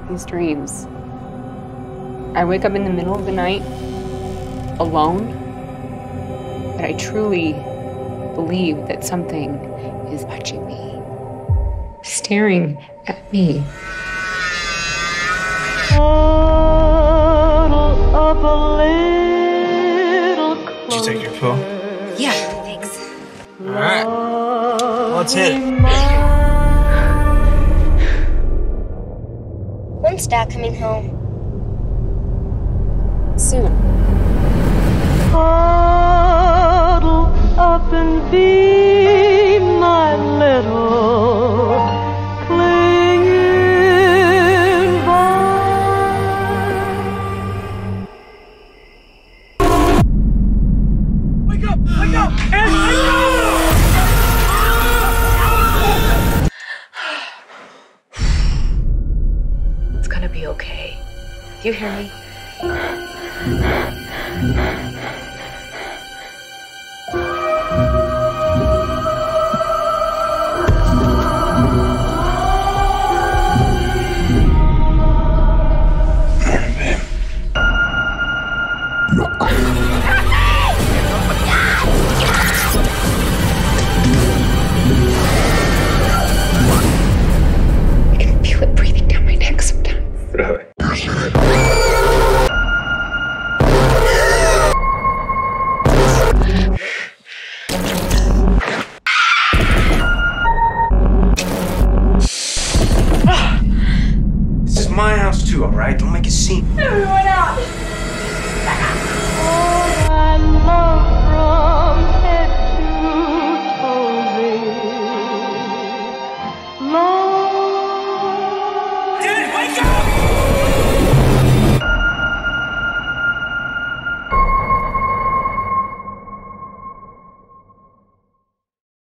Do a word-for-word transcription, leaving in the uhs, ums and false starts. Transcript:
these dreams. I wake up in the middle of the night, alone, but I truly believe that something is watching me, staring at me. Up a little Did you take your pill? Yeah, thanks. All right, let's hit it. When's Dad coming home? Soon. Cuddle up and be my little clinging vine. Wake up! Wake up! Ed, wake up! It's gonna be okay. Do you hear me? Morning, babe. I can feel it breathing down my neck sometimes. Really? This is my house too, all right? Don't make a scene. Everyone out!